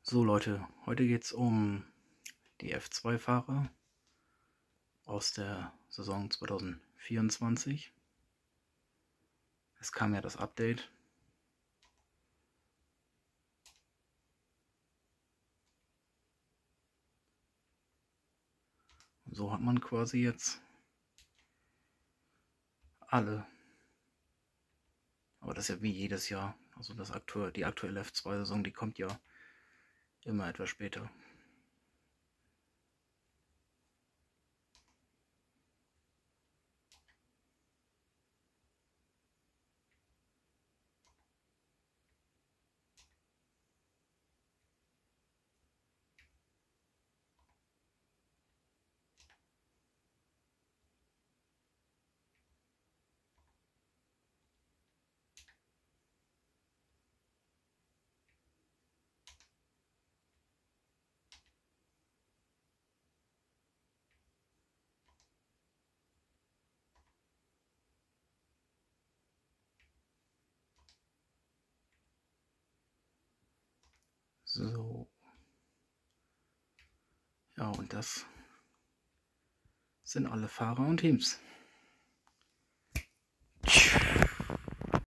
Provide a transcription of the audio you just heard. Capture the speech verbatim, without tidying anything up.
So Leute, heute geht es um die F zwei Fahrer aus der Saison zweitausendvierundzwanzig. Es kam ja das Update. Und so hat man quasi jetzt alle. Aber das ist ja wie jedes Jahr. Also das aktuelle, die aktuelle F zwei Saison, die kommt ja immer etwas später. So. Ja, und das sind alle Fahrer und Teams.